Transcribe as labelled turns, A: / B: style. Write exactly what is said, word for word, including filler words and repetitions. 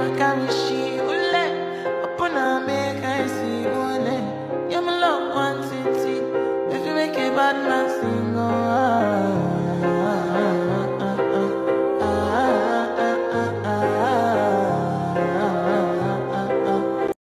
A: carry she ule. Open her, make I see one. You're my love quantity. If you make a bad man sing.